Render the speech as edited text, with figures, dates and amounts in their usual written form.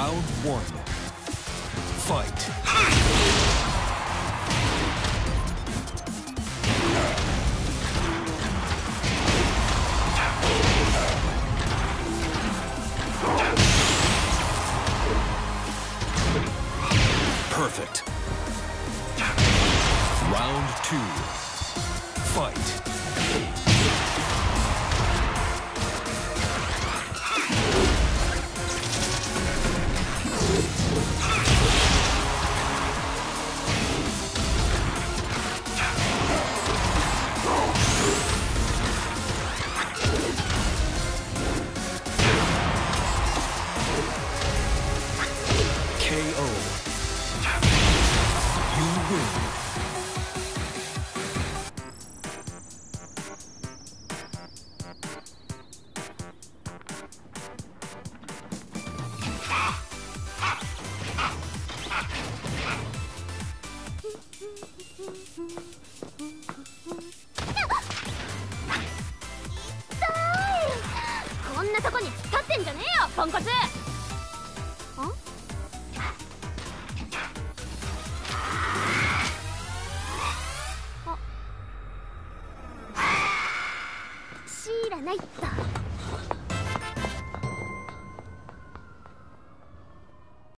Round one. Fight. Perfect. Round two. Fight. KO. You win. こんなとこに突っ立ってんじゃねえよ、ポンコツ。